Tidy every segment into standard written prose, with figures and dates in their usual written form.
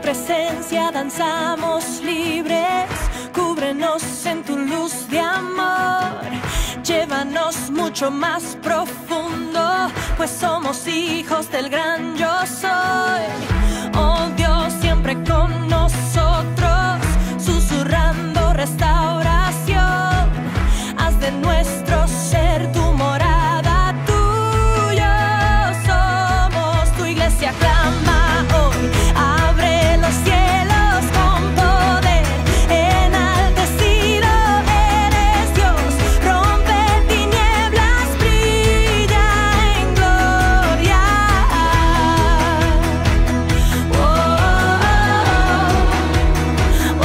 presencia danzamos libres, cúbrenos en tu luz de amor, llévanos mucho más profundo, pues somos hijos del gran yo soy. Oh Dios, siempre con nosotros, susurrando restauración, haz de nuestro ser tu morada, tuyo somos, tu iglesia clama hoy, abre los cielos con poder, enaltecido eres Dios, rompe tinieblas, brilla en gloria. Oh, oh, oh, oh,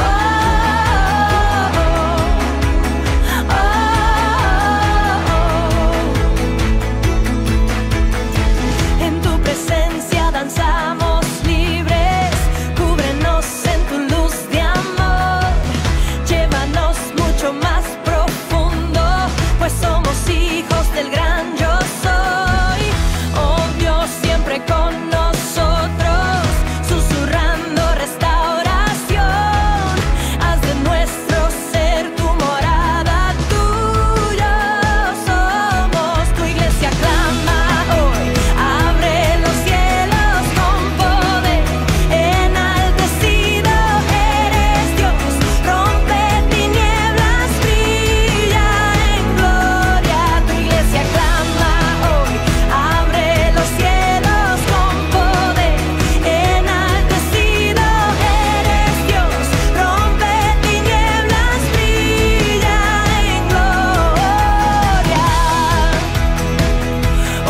oh. En tu presencia danzamos libres, cúbrenos en tu luz de amor, llévanos mucho más profundo, pues somos hijos del gran yo soy. Oh Dios, siempre con nosotros, susurrando restauración, haz de nuestro ser tu morada, tuyo somos, tu iglesia clama hoy, abre los cielos con poder, enaltecido eres Dios, rompe tinieblas, brilla en gloria, tu iglesia clama hoy, abre los cielos con poder, enaltecido eres Dios, rompe tinieblas, brilla en gloria. Oh, oh,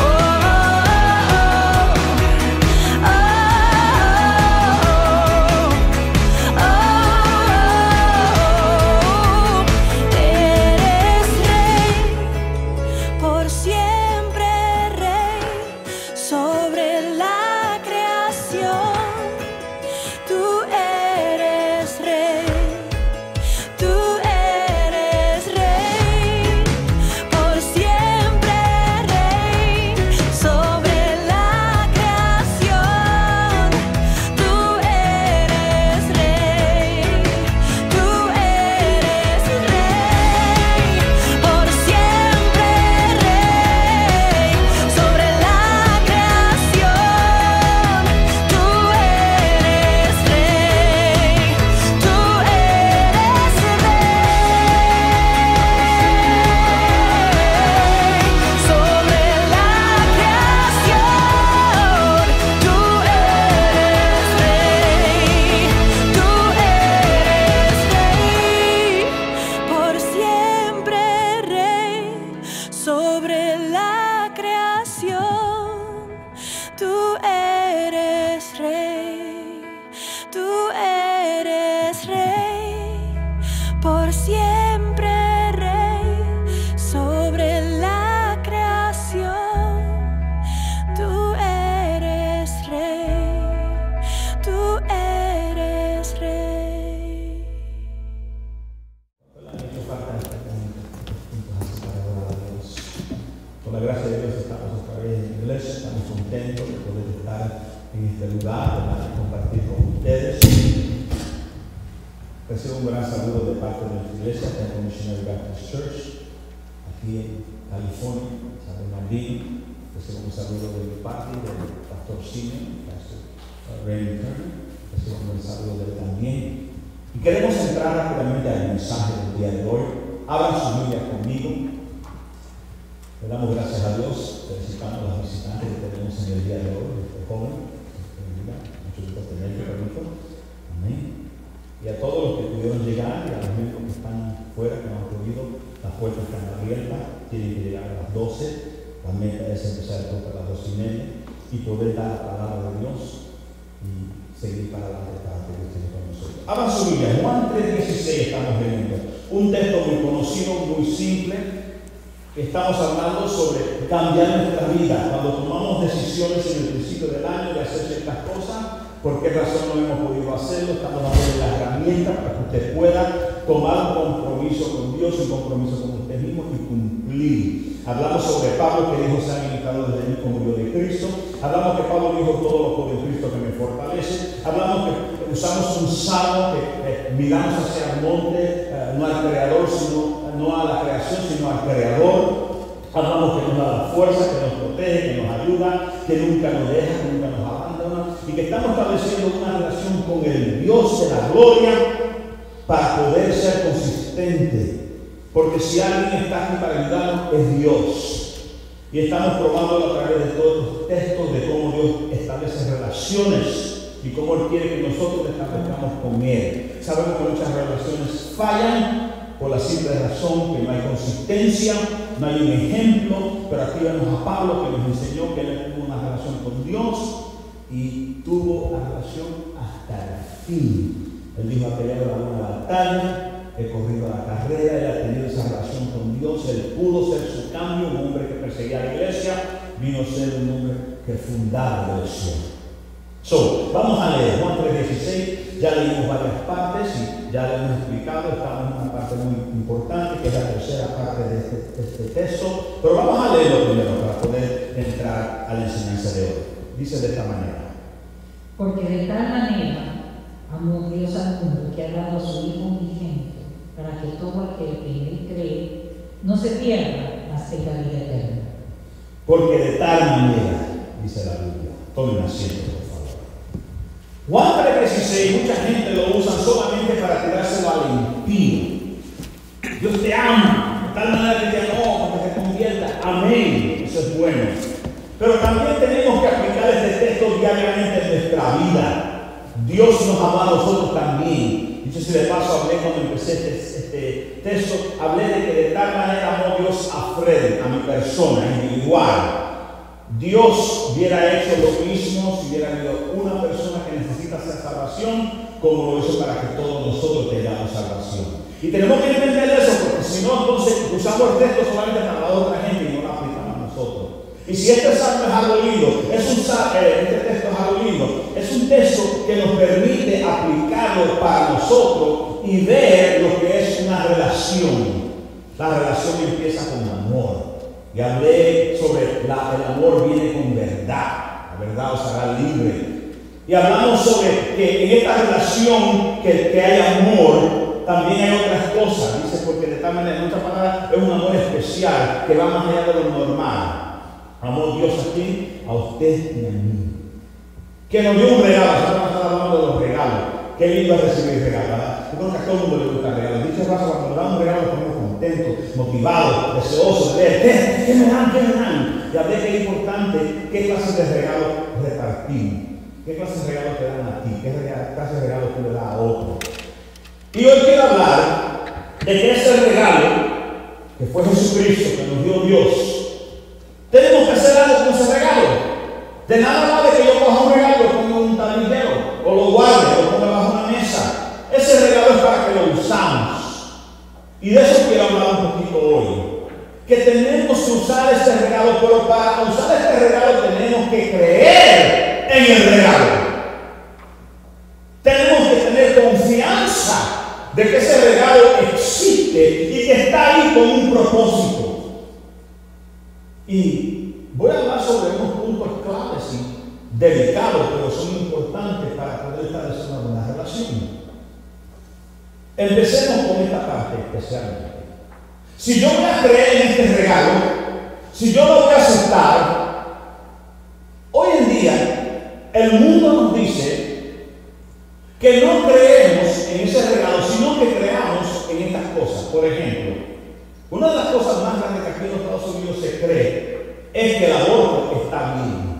oh, eres rey, por siempre rey, sobre la creación. Tú eres rey, tú eres rey, por siempre rey, sobre la creación. Tú eres rey, tú eres rey, por siempre rey, sobre la creación. Tú eres rey, tú eres rey, sobre la creación. Tú eres rey, tú eres rey, por siempre rey, sobre la creación. Tú eres rey, tú eres rey, por siempre rey, sobre la creación. Tú eres rey, tú eres rey. Por la gracia de Dios estamos otra vez en la iglesia, estamos contentos de poder estar en este lugar, de compartir con ustedes. Recibo un gran saludo de parte de nuestra iglesia, Temple Missionary Baptist Church, aquí en California, San Bernardino. Recibo un saludo de mi padre, del pastor Simon, pastor Raymond Turner. Recibo un saludo de él también. Y queremos entrar rápidamente al mensaje del día de hoy. Abran sus Biblias conmigo. Le damos gracias a Dios, felicitando a los visitantes que tenemos en el día de hoy, este joven, mucho gusto tenerlo, permiso. Amén. Y a todos los que pudieron llegar y a los miembros que están fuera, que no han podido, las puertas están abiertas, tienen que llegar a las 12. La meta es empezar el culto a las 2:30 y poder dar la palabra de Dios y seguir para adelante para que Dios esté con nosotros. Abran su Biblia, Juan 3:16 estamos leyendo. Un texto muy conocido, muy simple. Estamos hablando sobre cambiar nuestra vida. Cuando tomamos decisiones en el principio del año de hacer ciertas cosas, ¿por qué razón no hemos podido hacerlo? Estamos dando la herramienta para que usted pueda tomar un compromiso con Dios, un compromiso con usted mismo y cumplir. Hablamos sobre Pablo que dijo: sean imitados de mí como yo de Cristo. Hablamos que Pablo dijo: todo lo puedo en Cristo que me fortalece. Hablamos que usamos un salmo que miramos hacia el monte, no al creador, no a la creación, sino al creador. Hablamos que nos da la fuerza, que nos protege, que nos ayuda, que nunca nos deja, que nunca nos abandona, y que estamos estableciendo una relación con el Dios de la gloria para poder ser consistente. Porque si alguien está aquí para ayudarnos, es Dios. Y estamos probándolo a través de todos los textos de cómo Dios establece relaciones y cómo Él quiere que nosotros establezcamos con Él. Sabemos que muchas relaciones fallan por la simple razón que no hay consistencia, no hay un ejemplo, pero aquí vemos a Pablo que nos enseñó que él tuvo una relación con Dios y tuvo la relación hasta el fin. Él dijo: ha peleado la buena batalla, he corrido la carrera, él ha tenido esa relación con Dios, él pudo ser su cambio, un hombre que perseguía a la iglesia, vino a ser un hombre que fundaba la iglesia. Vamos a leer Juan 3:16, ya leímos varias partes y ya le hemos explicado, estamos en una parte muy importante que es la tercera parte de este texto, pero vamos a leerlo primero para poder entrar a la enseñanza de hoy. Dice de esta manera: porque de tal manera amó Dios al mundo que ha dado a su Hijo unigénito, para que todo aquel que en él cree no se pierda, mas tenga vida eterna. Porque de tal manera, dice la Biblia. Tomen asiento, por favor. Juan 3:16, mucha gente lo usa solamente para tirárselo al impío. Dios te ama, de tal manera que te amó, para que te convierta. Amén. Eso es bueno. Pero también tenemos que aplicar este texto diariamente en nuestra vida. Dios nos ama a nosotros también. Dicho si de paso, hablé cuando empecé este texto, hablé de que de tal manera amó Dios a Fred, a mi persona individual. Dios hubiera hecho lo mismo si hubiera habido una persona que necesita hacer salvación, como lo hizo para que todos nosotros tengamos salvación. Y tenemos que entender eso, porque si no, entonces usamos el texto solamente para la otra gente y no lo aplicamos a nosotros. Y si este salmo es algo lindo, este texto es algo lindo, es un texto que nos permite aplicarlo para nosotros y ver lo que es una relación. La relación empieza con amor. Y hablé sobre el amor viene con verdad. La verdad os hará libre. Y hablamos sobre que en esta relación que hay amor, también hay otras cosas. Dice, porque de tal manera, en otras palabras, es un amor especial que va más allá de lo normal. Amó Dios a ti, a usted y a mí. Que nos dio un regalo. Estamos hablando de los regalos. Qué lindo es recibir regalos, ¿verdad? Yo creo que a todo el mundo le gusta regalos. Dicho caso, cuando nos dan un regalo, nos ponemos contentos, motivados, deseosos de ver ¿qué me dan? ¿Qué me dan? Y hablé que es importante qué clase de regalos repartimos. ¿Qué clase de regalos te dan a ti? ¿Qué clase de regalos tú le das a otro? Y hoy quiero hablar de que ese regalo, que fue Jesucristo, que nos dio Dios, tenemos que hacer algo con ese regalo. De nada vale que yo coja un regalo y lo ponga en un tablillero, o lo guarde, o lo ponga bajo una mesa. Ese regalo es para que lo usamos. Y de eso quiero hablar un poquito hoy. Que tenemos que usar ese regalo, pero para usar este regalo tenemos que creer en el regalo. Tenemos que tener confianza de que ese regalo existe y que está ahí con un propósito. Y voy a hablar sobre unos puntos claves y delicados, pero son importantes para poder establecer una buena relación. Empecemos con esta parte especialmente. Si yo voy a creer en este regalo, si yo lo voy a aceptar, hoy en día el mundo nos dice que no creemos en ese regalo, sino que creamos en estas cosas. Por ejemplo, una de las cosas más grandes que aquí en los Estados Unidos se cree es que el aborto está bien.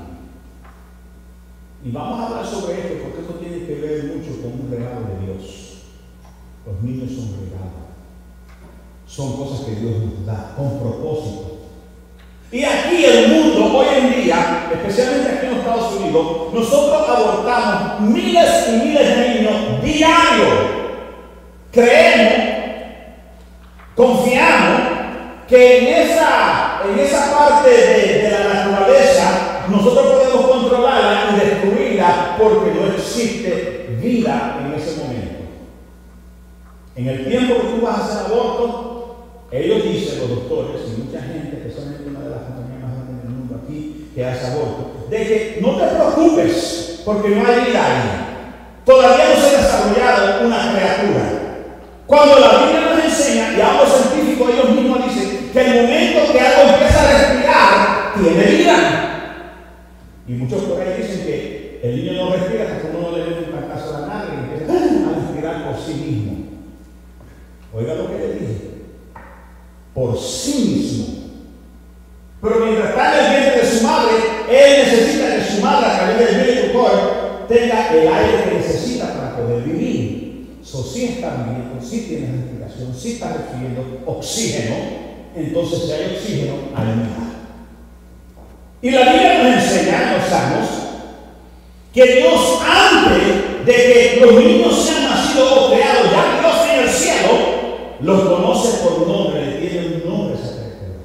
Y vamos a hablar sobre esto porque esto tiene que ver mucho con un regalo de Dios. Los niños son regalos. Son cosas que Dios nos da con propósito. Y aquí el mundo, hoy en día, especialmente aquí en los Estados Unidos, nosotros abortamos miles y miles de niños diarios. Creemos, confiamos que en esa parte de la naturaleza nosotros podemos controlarla y destruirla porque no existe vida en ese momento. En el tiempo que tú vas a hacer aborto, ellos dicen, los doctores y mucha gente, especialmente una de las compañías más grandes del mundo aquí, que hace aborto, de que no te preocupes porque no hay vida ahí. todavía no se ha desarrollado una criatura. Cuando la Biblia nos enseña, y ambos científicos ellos mismos dicen que el momento que algo empieza a respirar, tiene vida. Y muchos por ahí dicen que el niño no respira hasta que uno le dé un cantazo a la madre y empieza a respirar por sí mismo. Oiga lo que le dije. Por sí mismo. Pero mientras está en el vientre de su madre, él necesita que su madre, a través del vientre tenga el aire que necesita para poder vivir. Sí está viviendo, sí tiene respiración, sí está recibiendo oxígeno. Entonces, si hay oxígeno, hay vida. Y la Biblia nos enseña en los Salmos que Dios, antes de que los niños sean nacidos o creados, ya Dios en el cielo los conoce por nombre, le tiene un nombre a esa criatura.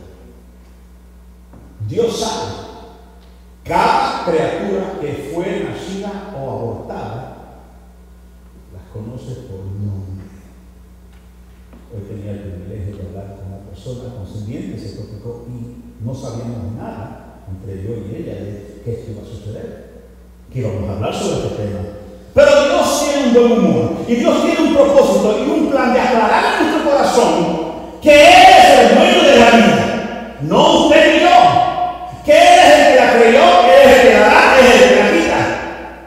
Dios sabe cada criatura que fue nacida o abortada, las conoce por nombre. Hoy tenía el privilegio de hablar con una persona con simiente psicológico y no sabíamos nada entre yo y ella de qué esto iba a suceder, que íbamos a hablar sobre este tema. Pero Dios tiene un buen humor y Dios tiene un propósito y un plan de aclarar en nuestro corazón que Él es el dueño de la vida, no usted ni yo, que Él es el que la creyó, Él es el que la da, Él es el que la quita.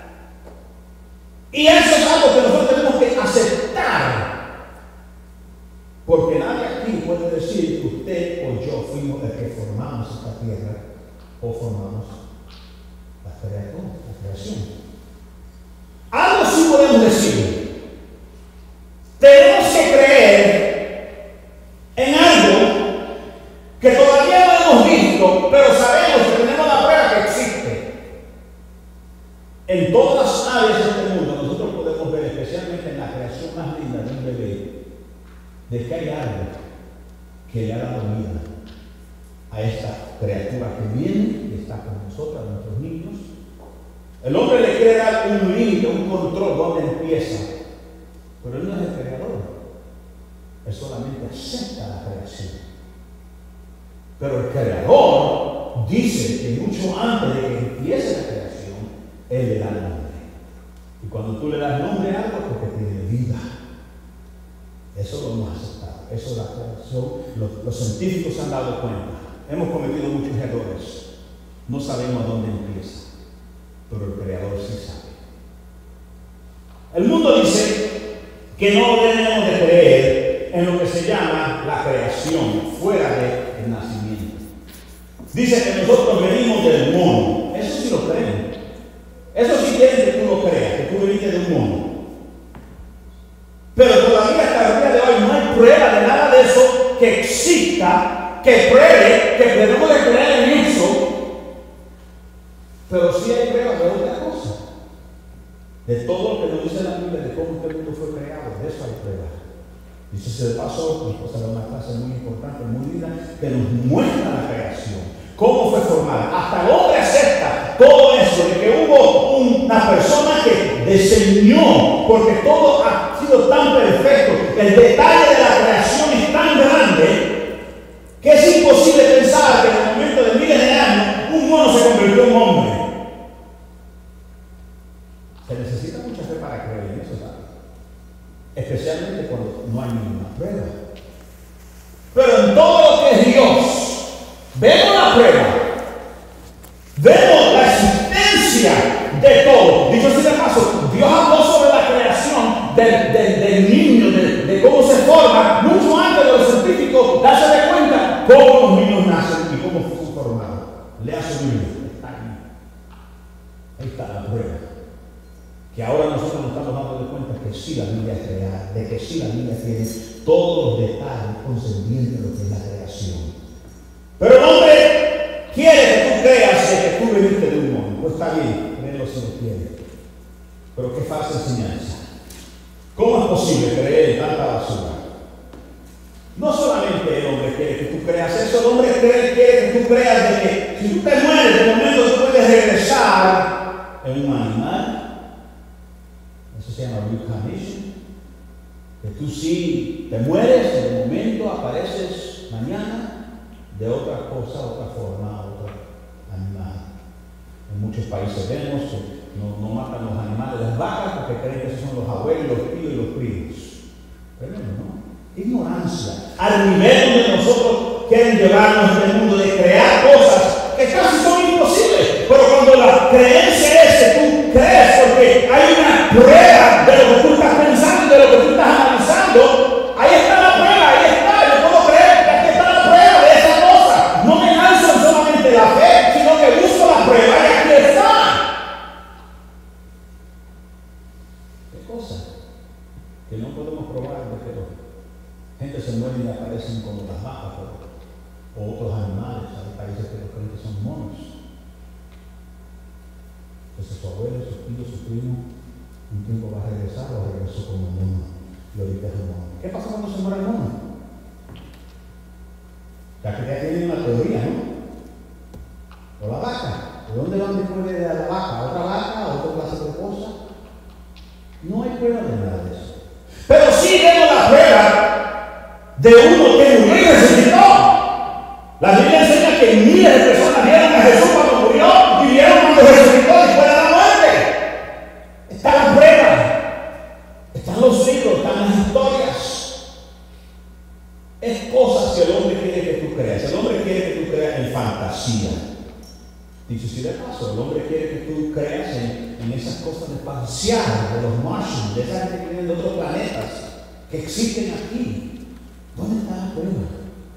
Y eso es algo que nosotros tenemos que aceptar, porque nadie aquí puede decir que usted o yo fuimos los que formamos esta tierra o formamos la creación. Algo sí podemos decir. Tenemos que creer en algo que todavía no hemos visto, pero sabemos que tenemos la prueba que existe. En todas las áreas de este mundo nosotros podemos ver, especialmente en la creación más linda de un bebé, de que hay algo que le ha dado vida a esta criatura que viene y está con nosotros, nuestros niños. El hombre le quiere dar un límite, un control donde empieza, pero él no es el creador, él solamente acepta la creación. Pero el creador dice que mucho antes de que empiece la creación, él le da nombre. Y cuando tú le das nombre a algo, es porque tiene vida. Eso lo hemos aceptado. Eso es la creación. Los científicos se han dado cuenta. Hemos cometido muchos errores. No sabemos dónde empieza, pero el Creador sí sabe. El mundo dice que no debemos de creer en lo que se llama la creación fuera del nacimiento. Dice que nosotros venimos del mono. Eso sí lo creen. Eso sí quieren que tú lo creas, que tú viniste de un mono. Pero todavía hasta el día de hoy no hay prueba de nada de eso que exista, que pruebe, que debemos de creer en eso. Pero sí hay pruebas de otra cosa. De todo lo que nos dice la Biblia, de cómo este mundo fue creado, de eso hay pruebas. Dice, se le pasó, mi esposa da una clase muy importante, muy linda, que nos muestra la creación, cómo fue formada. Hasta el hombre acepta todo eso, de que hubo una persona que diseñó, porque todo ha sido tan perfecto, el detalle de la creación es tan grande, que es imposible pensar que en el momento de miles de años, un mono se convirtió en hombre. Se necesita mucha fe para creer en eso, ¿sabes? Especialmente cuando no hay ninguna prueba. Pero en todo lo que es Dios, vemos la prueba, vemos la existencia de todo. Dicho así de paso, Dios habló sobre la creación del niño, de cómo se forma, mucho antes de los científicos darse de cuenta cómo los niños nacen y cómo son formados. Lea su Biblia, está ahí. Ahí está la prueba. Que ahora nosotros nos estamos dando de cuenta que sí la Biblia es real, de que sí la Biblia tiene todos los detalles concernientes de lo que es la creación. Pero el hombre quiere que tú creas que tú viniste de un mono. Pues está bien, créelo si lo quiere. Pero qué falsa enseñanza. ¿Cómo es posible creer en tanta basura? No solamente el hombre quiere que tú creas eso, el hombre quiere que tú creas de que si tú te mueres, de momento tú puedes regresar en un animal. Eso se llama reincarnation. Que tú sí te mueres, en el momento apareces mañana de otra cosa, otra forma, otro animal. En muchos países vemos que no matan los animales, las vacas, porque creen que esos son los abuelos, los tíos y los primos. Tremendo, ¿no? Ignorancia. Al nivel donde nosotros quieren llevarnos en el mundo de crear cosas que casi son imposibles. Pero cuando la creencia es que tú crees, porque hay una prueba de lo que tú estás pensando y de lo que tú estás analizando, ahí está la prueba, ahí está. Yo puedo creer que aquí está la prueba de esa cosa. No me lanzo solamente la fe, sino que busco la prueba y aquí está. ¿Qué cosa? Que no podemos probar porque la gente se muere y aparecen como las vacas o otros animales. Hay países que los creen que son monos. Entonces su abuelo, su tío, su primo, un tiempo va a regresar o regresó como mono. Y ahorita es un mono. ¿Qué pasa cuando se muere el mono? Ya que ya tienen una teoría, ¿no? O la vaca. ¿De dónde van después de la vaca? ¿Otra vaca? ¿Otra clase de cosa? No hay prueba de nada de eso. Pero sí vemos la prueba de uno que murió y resucitó. La Biblia enseña que miles de personas vieron a Jesús cuando murió y vieron cuando resucitó después de la muerte. Está la prueba, están los libros, están las historias. Es cosas que el hombre quiere que tú creas. El hombre quiere que tú creas en fantasía. Dicho si de paso, el hombre quiere que tú creas en esas cosas espaciales, de los Martians, de esas que vienen de otros planetas, que existen aquí. ¿Dónde está la prueba?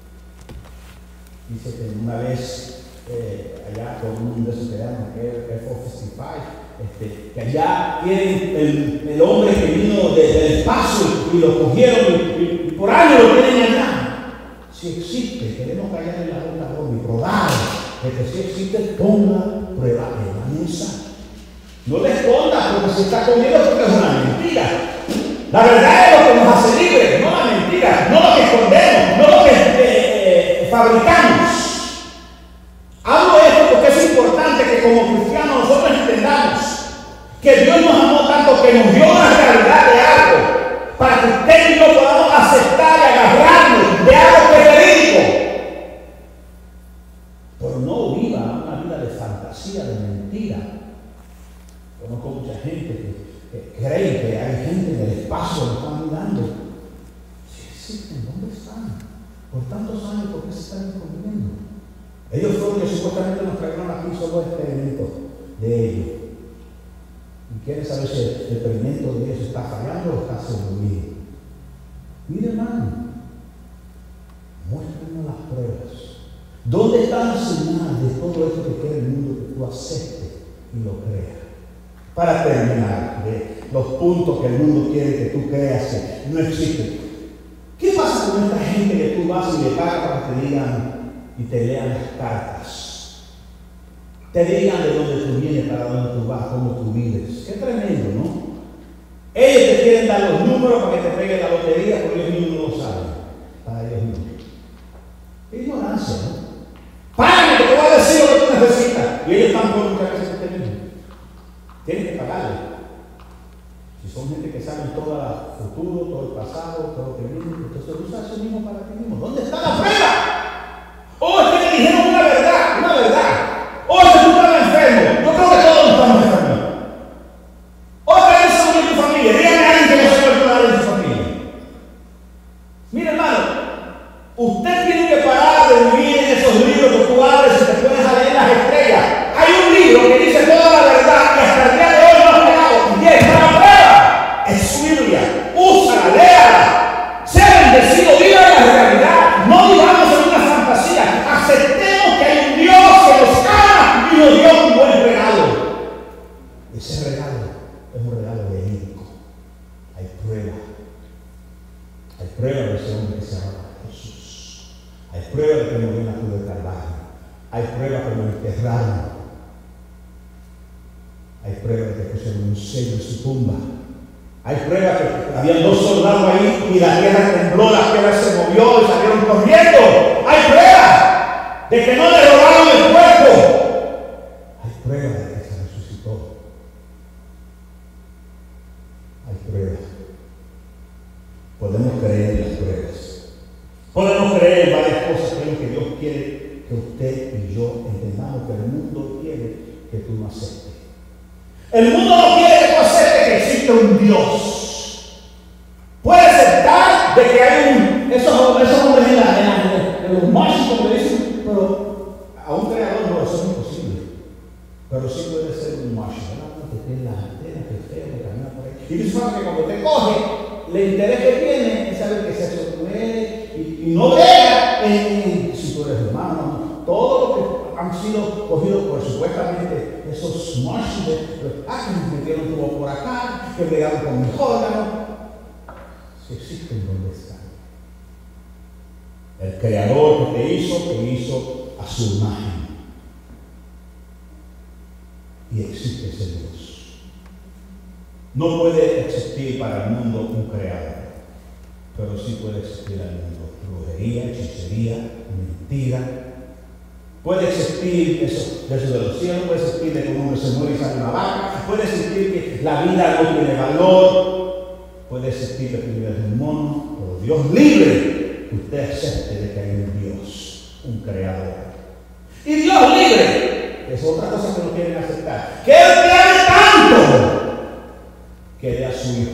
Dice que una vez allá con un de esos que llaman F-455, que allá tienen el hombre que vino del espacio y lo cogieron y por años lo tienen allá. Si existe, queremos callar en la boca y probar que si existe, ponga prueba en la mesa. No le escondas porque se está comiendo porque es una mentira. La verdad es lo que nos hace libres, no la mentira, no lo que escondemos, no lo que fabricamos. Hablo de esto porque es importante que como cristianos nosotros entendamos que Dios nos amó tanto que nos dio una realidad de algo para que usted y yo podamos aceptar y agarrarnos de algo que es verídico. Pero no viva una vida de fantasía, de mentira. Conozco mucha gente que cree que hay gente en el espacio que están mirando. Si existen, ¿dónde están? Por tantos años, ¿por qué se están escondiendo? Ellos fueron que supuestamente nos trajeron aquí solo experimentos de ellos. Y quieren saber si el experimento de ellos está fallando o está siendo bien. Mire, hermano, muéstranos las pruebas. ¿Dónde está la señal de todo esto que quiere el mundo que tú aceptes y lo creas? Para terminar, de los puntos que el mundo quiere que tú creas que no existen. ¿Qué pasa con esta gente que tú vas y le pagas para que te digan y te lean las cartas? Te digan de dónde tú vienes, para dónde tú vas, cómo tú vives. Qué tremendo, ¿no? Ellos te quieren dar los números para que te peguen la lotería, porque ellos mismos no lo saben. Para ellos mismos. Qué ignorancia, ¿no? Págame, que te voy a decir lo que tú necesitas. Y ellos están por muchas veces que te mismo. Tienes que pagarle. Si son gente que saben todo el futuro, todo el pasado, todo lo que viene, entonces usa eso mismo para ti mismo. ¿Dónde está la prueba? Oh, es que me dijeron una verdad, una verdad. Oh, es que tú estabas enfermo. Yo creo que todos estamos enfermos. Oh, que hay salud en tu familia. Dígame a alguien que no se puede cuidar en su familia. Mire, hermano, usted tiene que parar de vivir en esos libros que tú abres y te pones a leer las estrellas. Hay un libro que dice toda la verdad que hasta el día de hoy no ha pegado. Y está la prueba. Es su Biblia. Úsala, léala. Sea bendecido, viva la realidad. No vivamos en una fantasía. Aceptemos que hay un Dios que nos ama y nos dio un buen regalo. Ese regalo es un regalo verídico. Hay prueba. Hay prueba de ese hombre que se llama Jesús. Hay prueba de que murió en la cruz del Calvario. Hay prueba que lo enterraron. Hay prueba de que pusieron un sello en su tumba. Hay prueba que habían 2 soldados ahí y la tierra tembló, la tierra se movió y salieron corriendo. Hay prueba de que no le robaron el cuerpo. Hay prueba de que se resucitó. Hay prueba. Podemos creer en las pruebas. Podemos creer en varias cosas que es lo que Dios quiere que usted y yo entendamos, que el mundo quiere que tú no aceptes. El mundo no quiere que tú aceptes que existe un Dios. Puede aceptar de que hay esos hombres en los machos, como le dicen, pero a un creador no, eso es imposible. Pero sí puede ser un macho, ¿verdad? Que tiene las antenas, que feo, que camina por ahí. Y tú sabes que cuando te coge, el interés que tiene es saber que se hace y no vea si tú eres hermano. Todo lo que han sido cogidos por supuestamente esos machos, que me metieron tubo por acá, que pegaron con mi órgano. Si existen, ¿dónde están? El creador que te hizo a su imagen. Y existe ese Dios. No puede existir para el mundo un creador, pero sí puede existir al mundo brujería, hechicería, mentira. Puede existir eso de los cielos, puede existir de que un hombre se muere y sale una vaca, puede existir que la vida no tiene valor, puede existir de que vida es un mono, pero Dios libre que usted acepte de que hay un Dios, un creador. Y Dios libre es otra cosa que no quieren aceptar, que Él te ama tanto que dé a su hijo.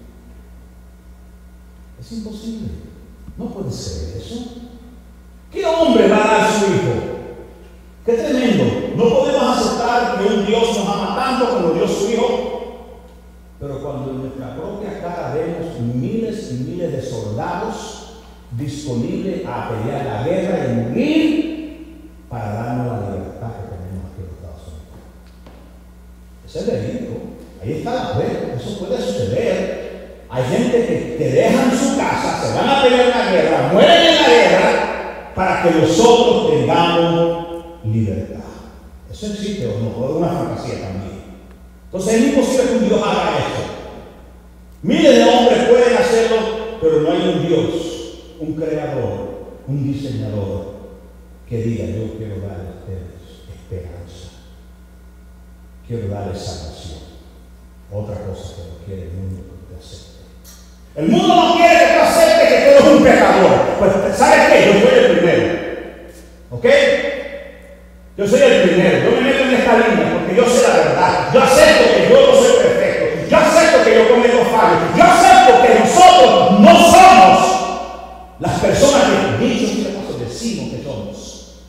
Es imposible, no puede ser eso. ¿Qué hombre va a dar a su hijo? ¡Qué tremendo! No podemos aceptar que un Dios nos ama tanto como dio su hijo, pero cuando en nuestra propia cara vemos miles y miles de soldados disponibles a pelear la guerra y morir para darnos la libertad que tenemos aquí en Estados Unidos. Eso es verídico. Ahí está la prueba. Eso puede suceder. Hay gente que dejan su casa, se van a pelear la guerra, mueren en la guerra para que nosotros tengamos libertad. Eso existe o no, es una fantasía también. Entonces es imposible que un Dios haga eso. Miles de hombres pueden hacerlo, pero no hay un Dios, un creador, un diseñador que diga: yo quiero darle a ustedes esperanza, quiero darles salvación. Otra cosa que no quiere el mundo que usted acepte. El mundo no quiere que tú aceptes que tú eres un pecador. Pues, ¿sabes qué? Yo soy el primero. ¿Ok? Yo soy el primero. Yo me meto en esta línea porque yo sé la verdad. Yo acepto que yo no soy perfecto. Yo acepto que yo cometo fallos. Yo acepto que nosotros no somos las personas que dicho y de paso decimos que somos.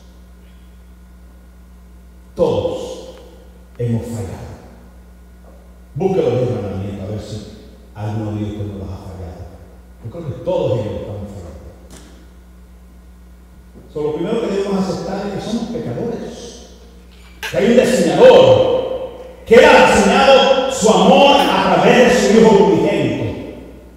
Todos hemos fallado. Búsquelo en el mandamiento a ver si alguno de ustedes no los ha fallado. Yo creo que todos ellos estamos fallando. Lo primero que debemos aceptar es que somos pecadores. Que hay un diseñador que Él ha diseñado su amor a través de su Hijo unigénito.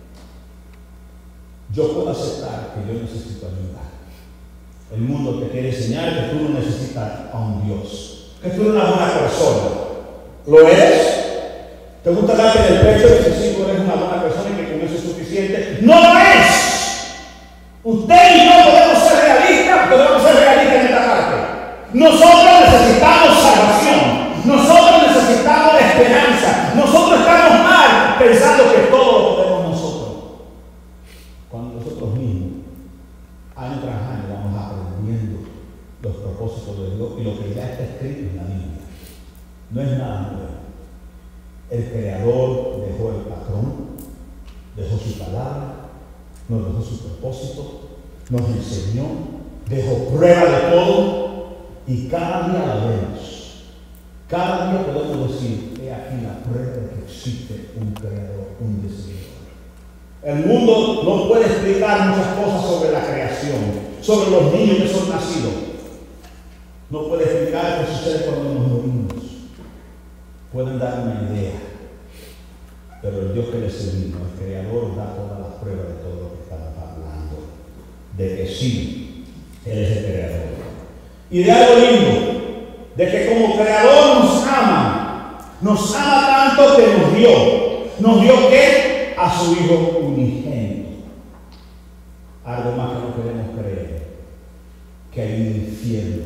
Yo puedo aceptar que yo necesito ayuda. El mundo te quiere enseñar que tú no necesitas a un Dios, que tú eres una buena persona. ¿Lo eres? ¿Te gusta darte en el pecho y decir si tú eres una buena persona y que con eso es suficiente? ¡No lo es! Usted y yo podemos ser realistas, podemos ser realistas en esta parte. Nosotros necesitamos salvación. Nosotros necesitamos esperanza. Nosotros estamos mal pensando que todo lo podemos nosotros. Cuando nosotros mismos, año tras año, vamos aprendiendo los propósitos de Dios y lo que ya está escrito en la Biblia. No es nada nuevo. El Creador dejó el patrón, dejó su palabra, nos dejó su propósito, nos enseñó, dejó prueba de todo y cada día la vemos. Cada día podemos decir: he aquí la prueba de que existe un Creador, un diseñador. El mundo no puede explicar muchas cosas sobre la creación, sobre los niños que son nacidos. No puede explicar qué sucede cuando nos morimos. Pueden dar una idea, pero el Dios que le servimos, el Creador, da todas las pruebas de todo lo que estamos hablando, de que sí, Él es el Creador. Y de algo lindo, de que como Creador nos ama tanto que nos dio ¿qué? A su Hijo unigénito. Algo más que no queremos creer, que hay un infierno.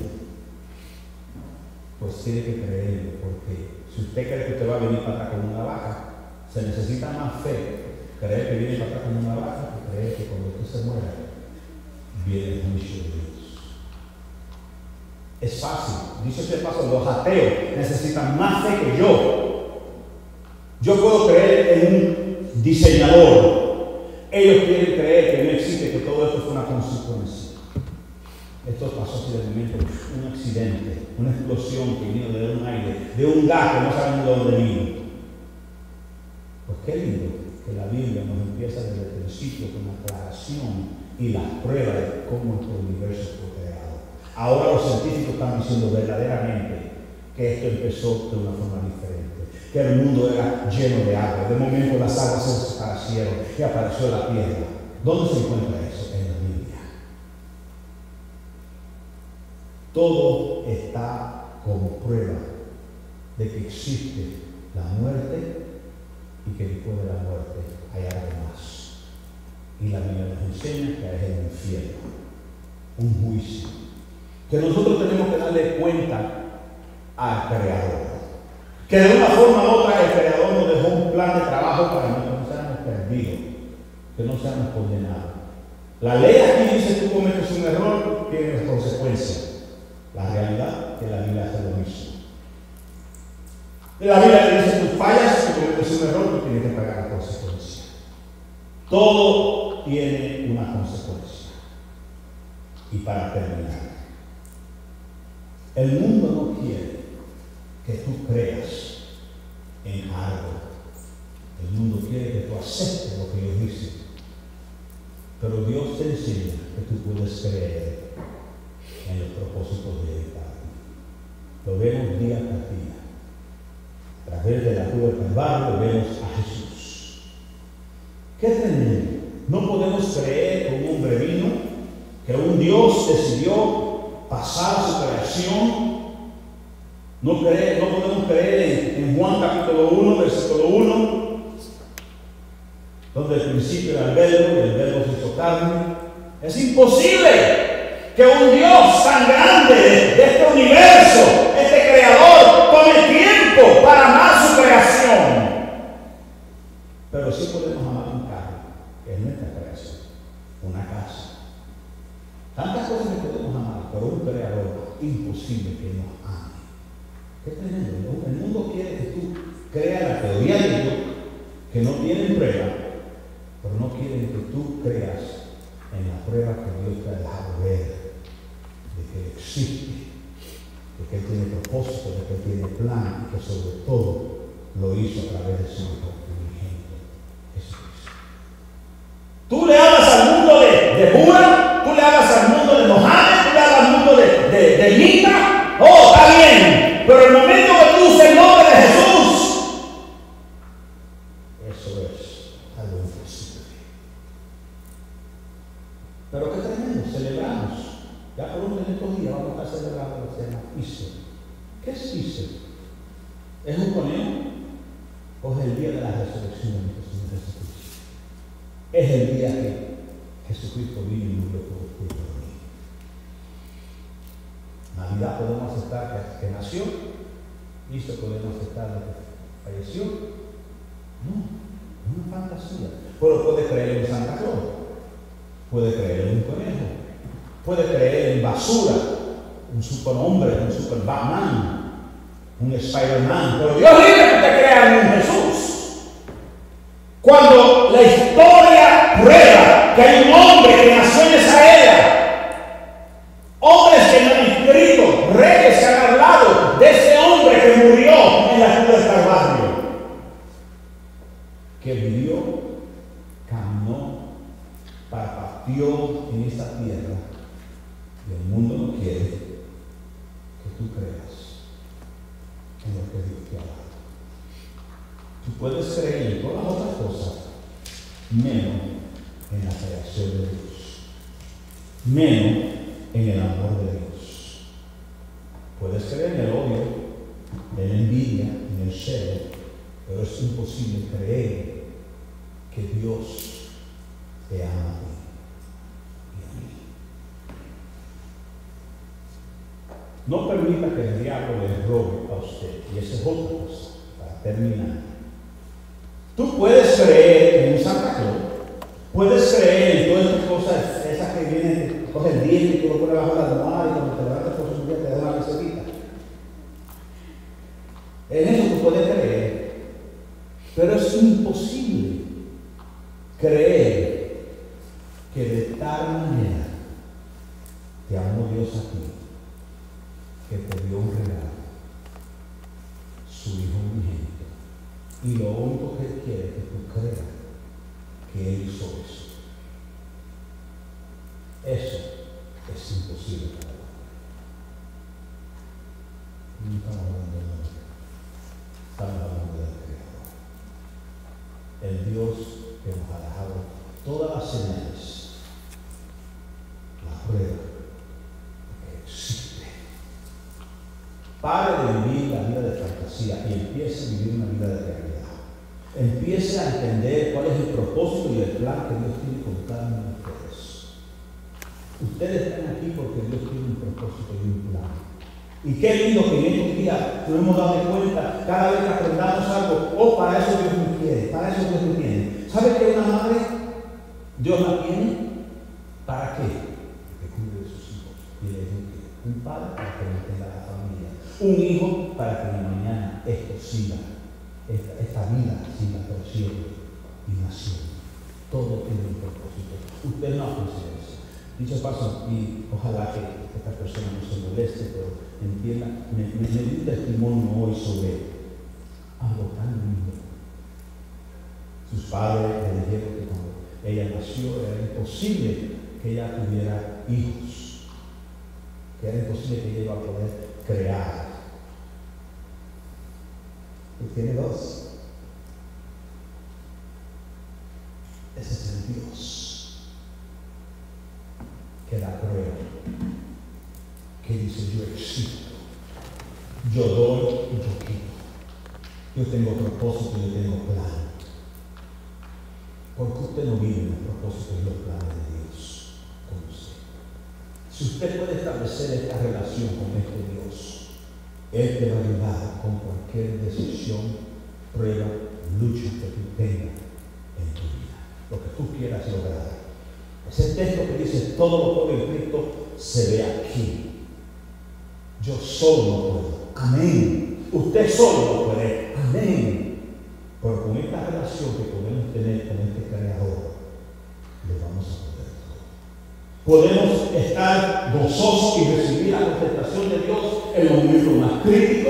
Pues tiene que creerlo, porque si usted cree que usted va a venir para acá con una vaca, se necesita más fe creer que viene para acá con una vaca que creer que cuando usted se muera viene el juicio de Dios. Es fácil. Dice este paso, los ateos necesitan más fe que yo Yo puedo creer en un diseñador. Ellos quieren creer que no existe, que todo esto fue una consecuencia. Esto pasó simplemente un accidente, una explosión que vino de un aire, de un gas que no sabemos de dónde vino. Pues qué lindo que la Biblia nos empieza desde el principio con la aclaración y la prueba de cómo el universo fue creado. Ahora los científicos están diciendo verdaderamente que esto empezó de una forma diferente, que el mundo era lleno de agua. De momento las aguas se desaparecieron y apareció la tierra. ¿Dónde se encuentra eso? En la Biblia. Todo está como prueba de que existe la muerte y que después de la muerte hay algo más. Y la Biblia nos enseña que hay el infierno, un juicio, que nosotros tenemos que darle cuenta al Creador. Que de una forma u otra el Creador nos dejó un plan de trabajo para que no seamos perdidos, que no seamos condenados. La ley aquí dice que tú cometes un error, tienes consecuencias. La realidad es que la Biblia hace lo mismo. La Biblia te dice, tú fallas, tú cometes un error, tú tienes que pagar la consecuencia. Todo tiene una consecuencia. Y para terminar, el mundo no quiere que tú creas en algo. El mundo quiere que tú aceptes lo que ellos dicen. Pero Dios te enseña que tú puedes creer en los propósitos de Él. Lo vemos día tras día. A través de la cruz del Calvario vemos a Jesús. ¿Qué tenemos? No podemos creer que un hombre vino, que un Dios decidió pasar su creación. No podemos creer en Juan capítulo 1, versículo 1, donde al principio era el verbo y el verbo se hizo carne. Es imposible que un Dios tan grande de este universo, este creador, tome tiempo para amar su creación. Pero sí podemos amar un carro, que es nuestra creación, una casa. Tantas cosas que podemos amar, pero un creador, imposible que nos ame. ¿Qué tremendo? El mundo quiere que tú creas la teoría de Dios, que no tienen prueba, pero no quieren que tú creas en la prueba que Dios te ha dejado ver, de que existe, de que Él tiene propósito, de que Él tiene plan, y que sobre todo lo hizo a través de su Hijo unigénito, Jesucristo. Tú le hablas al mundo de Buda, tú le hablas al mundo de Mohammed, tú le hablas al mundo de Lima. Oh, está bien, pero el momento que tú uses el nombre de Jesús, eso es algo imposible. Pero qué tremendo, celebramos. Ya por un estos días vamos a estar celebrando lo que se llama Easter. ¿Qué es Easter? ¿Es un conejo o es el día de la resurrección de nuestro Señor Jesucristo? Es el día que Jesucristo vino y murió por ti y por mí. Navidad podemos aceptar que nació, Easter podemos aceptar que falleció. No, es una fantasía. Pero puede creer en Santa Claus, puede creer en un conejo, puede creer en basura, un superhombre, un super Batman, un Spider-Man, pero Dios libre que te crea en un Jesús. Cuando la historia prueba que hay un hombre que nació en esa era, hombres que no han escrito, reyes que han hablado de ese hombre que murió en la cruz del Calvario, que vivió, caminó, partió en esta tierra. Y el mundo no quiere que tú creas en lo que Dios te ha dado. Tú puedes creer en todas las otras cosas, menos en la creación de Dios, menos en el amor de Dios. Puedes creer en el odio, en la envidia, en el celo, pero es imposible creer que Dios te ama a ti. No permita que el diablo le robe a usted. Y esa es otra cosa, para terminar. Tú puedes creer en un Santa Claus, puedes creer en todas estas cosas, esas que vienen, coge el diente y tú lo pones bajo la almohada y cuando te levantas por su día te da una pesetita. En eso tú puedes creer. Pero es imposible creer que de tal manera te amó Dios a ti, que te dio un regalo, su Hijo unigénito. Y lo único que Él quiere es que tú creas que Él hizo eso. Eso es imposible para Dios. No estamos hablando de nosotros, estamos hablando del Creador. El Dios que nos ha dejado todas las señales, la prueba que existe. Pare de vivir la vida de fantasía y empiece a vivir una vida de realidad. Empiece a entender cuál es el propósito y el plan que Dios tiene con cada uno de ustedes. Ustedes están aquí porque Dios tiene un propósito y un plan. Y qué lindo que en estos días nos hemos dado cuenta, cada vez que aprendamos algo, para eso Dios me quiere, para eso Dios me tiene. ¿Sabe que una madre, Dios la tiene? ¿Para qué? Que cuide de sus hijos y le eduque. Un padre para que mantenga la familia. Un hijo para que mañana esto siga, esta vida siga creciendo y naciendo. Todo tiene un propósito. Usted no hace eso. Dicho paso, y ojalá que esta persona no se moleste, pero entienda, me dio un testimonio hoy sobre algo tan lindo. Sus padres le dijeron que cuando ella nació era imposible que ella tuviera hijos, que era imposible que ella iba a poder crear. Y tiene dos. Ese es el Dios que da prueba, que dice: yo existo, yo doy y yo quito, yo tengo propósito y yo tengo plan. Porque usted no vive en los propósitos y los planes de Dios con usted. Si usted puede establecer esta relación con este Dios, Él te va a ayudar con cualquier decisión, prueba, lucha que tú tengas en tu vida, lo que tú quieras lograr. Ese texto que dice: todo lo puedo en Cristo, se ve aquí. Yo solo no puedo. Amén. Usted solo no puede. Amén. Pero con esta relación que podemos tener con este Creador, le vamos a poder todo. Podemos estar gozosos y recibir la contestación de Dios en los momentos más críticos.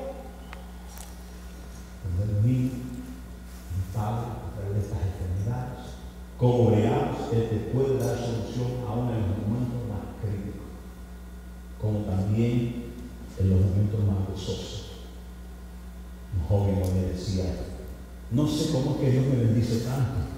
Cuando el niño, mi Padre, a través de estas enfermedades, como veamos, Él te puede dar solución aún en los momentos más críticos, como también en los momentos más gozosos. Un joven me decía: no sé cómo es que Dios me bendice tanto.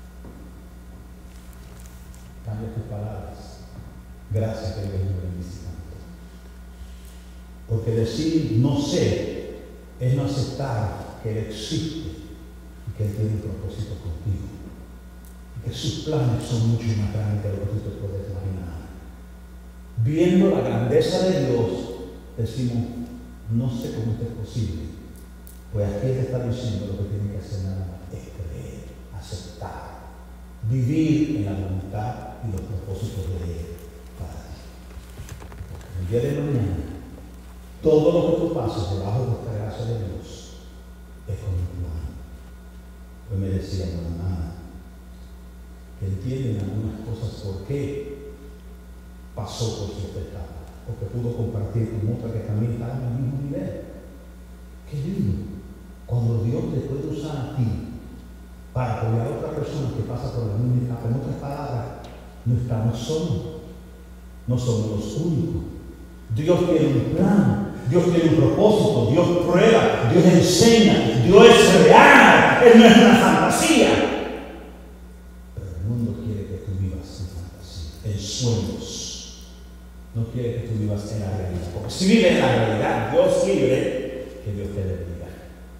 Cambia tus palabras. Gracias que Dios me bendice tanto. Porque decir no sé es no aceptar que Él existe y que Él tiene un propósito contigo. Que sus planes son mucho más grandes de lo que tú te puedes imaginar. Viendo la grandeza de Dios, decimos: no sé cómo esto es posible. Pues aquí Él está diciendo lo que tiene que hacer nada más es creer, aceptar, vivir en la voluntad y los propósitos de Él para ti. Porque el día de mañana, todo lo que tú pases debajo de esta gracia de Dios es con un plan. Hoy me decía mi hermana que entienden algunas cosas por qué pasó por su etapa, porque pudo compartir con otra que también está en el mismo nivel. Qué lindo cuando Dios te puede usar a ti para apoyar a otra persona que pasa por la misma etapa. En otras palabras, no estamos solos, no somos los únicos. Dios tiene un plan, Dios tiene un propósito, Dios prueba, Dios enseña, Dios es real, Él no es una fantasía. En sueños. No quiere que tú vivas en la realidad. Porque si vives en la realidad, Dios quiere que Dios te bendiga.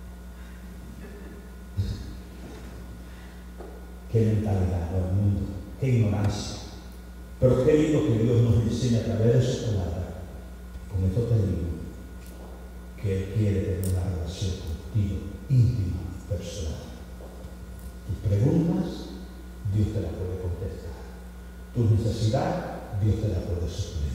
Qué mentalidad del mundo, qué ignorancia. Pero qué lindo que Dios nos enseña a través de su palabra. Con esto te digo que Él quiere tener una relación contigo, íntima, personal. Tus preguntas, Dios te las puede contestar. Tu necesidad, Dios te la puede suplir.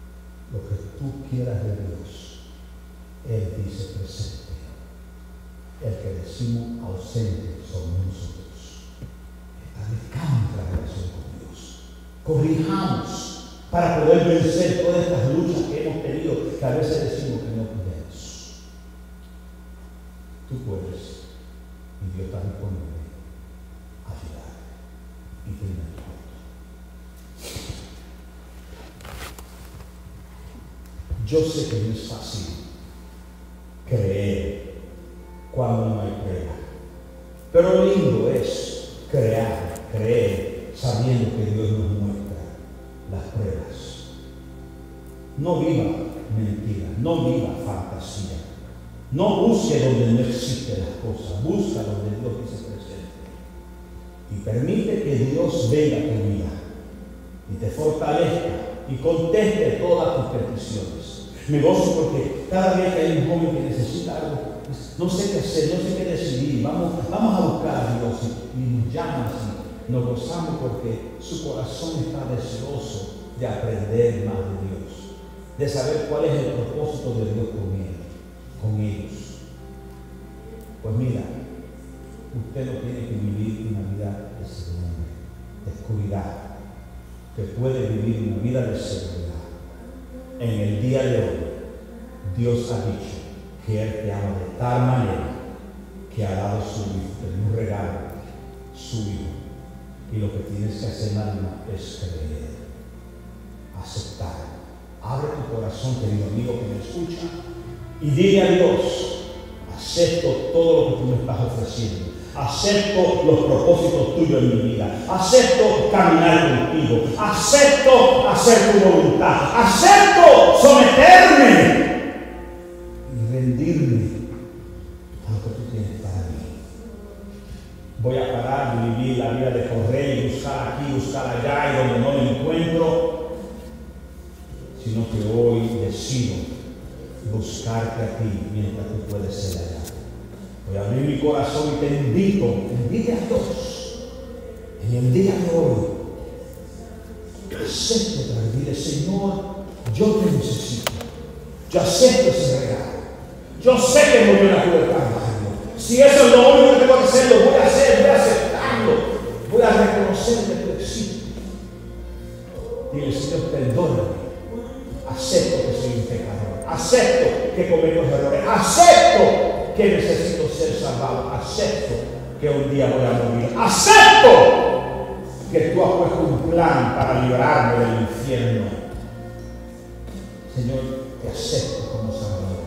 Lo que tú quieras de Dios, Él dice presente. el que decimos ausente somos nosotros. Establezcamos la relación con Dios. Corrijamos para poder vencer todas estas luchas que hemos tenido, que a veces decimos que no podemos. Tú puedes, y Dios está disponible a ayudar y tener tu Yo sé que no es fácil creer cuando no hay prueba, pero lo lindo es creer, sabiendo que Dios nos muestra las pruebas. No viva mentira, no viva fantasía, no busque donde no existen las cosas, busca donde Dios dice presente y permite que Dios venga a tu vida y te fortalezca y conteste todas tus peticiones. Me gozo porque cada vez que hay un joven que necesita algo, no sé qué hacer, no sé qué decidir, vamos a buscar a Dios y nos llama así. Nos gozamos porque su corazón está deseoso de aprender más de Dios, de saber cuál es el propósito de Dios con ellos. Pues mira, usted no tiene que vivir una vida de seguridad, de oscuridad. Usted puede vivir una vida de seguridad. En el día de hoy, Dios ha dicho que Él te ama de tal manera que ha dado su Hijo, un regalo, su Hijo. Y lo que tienes que hacer nada más es creer, aceptar. Abre tu corazón, querido amigo que me escucha, y dile a Dios: acepto todo lo que tú me estás ofreciendo. Acepto los propósitos tuyos en mi vida. Acepto caminar contigo. Acepto hacer tu voluntad. Acepto someterme y rendirme a lo que tú tienes para mí. Voy a parar de vivir la vida de correr y buscar aquí, buscar allá y donde no me encuentro, sino que hoy decido buscarte a ti mientras tú puedes ser allá. Voy a abrir mi corazón y te invito a Dios en el día de hoy. Acepto para dile: Señor, yo te necesito. Yo acepto ese regalo. Yo sé que murió en la cruz del Calvario. Si eso es lo único que tengo que hacer, lo voy a hacer, voy a aceptarlo. Voy a reconocer que tú existes. Dile: Señor, perdóname. Acepto que soy un pecador. Acepto que cometo errores. Acepto que necesito ser salvado. Acepto que un día voy a morir. Acepto que tú has puesto un plan para librarme del infierno. Señor, te acepto como Salvador.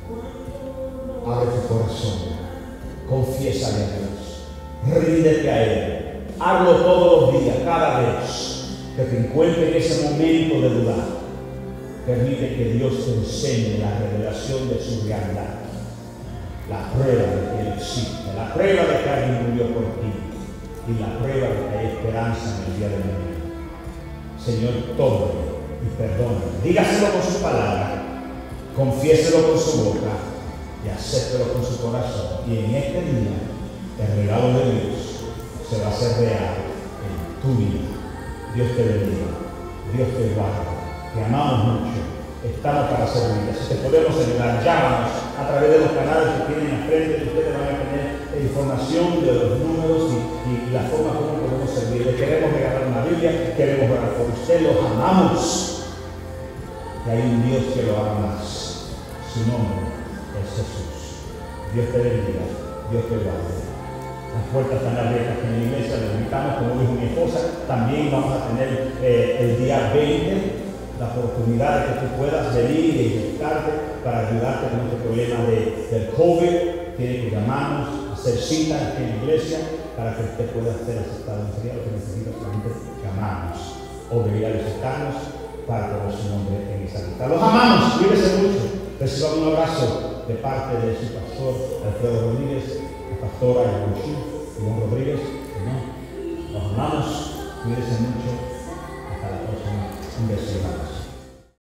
Abre tu corazón, confiésale a Dios, ríndete a Él. Hazlo todos los días, cada vez que te encuentres en ese momento de dudar. Permite que Dios te enseñe la revelación de su realidad. La prueba de que Él existe, la prueba de que alguien murió por ti y la prueba de que hay esperanza en el día de mañana. Señor, tómalo y perdónalo. Dígaselo con su palabra, confiéselo con su boca y acéptelo con su corazón. Y en este día, el regalo de Dios se va a hacer real en tu vida. Dios te bendiga, Dios te guarde. Te amamos mucho. Estamos para servirte. Si te podemos ayudar, llámanos a través de los canales que tienen al frente. Ustedes van a tener información de los números y la forma como podemos servir. Le queremos regalar una Biblia, queremos orar por usted, los amamos. Y hay un Dios que lo ama más. Su nombre es Jesús. Dios te bendiga, Dios te guarde. Las puertas están abiertas en la iglesia. Les invitamos, como dijo mi esposa, también vamos a tener el día 20. La oportunidad de que tú puedas venir y inyectarte para ayudarte con este problema del COVID. Tiene que llamarnos, hacer citas aquí en la iglesia para que usted pueda ser aceptado. Sería lo que necesita solamente llamarnos o venir a visitarnos para poner su nombre en esa lista. Los amamos, cuídense mucho. Reciban un abrazo de parte de su pastor Alfredo Rodríguez, la pastora Ivonne Rodríguez. Los amamos, cuídense mucho. Hasta la próxima. Un beso.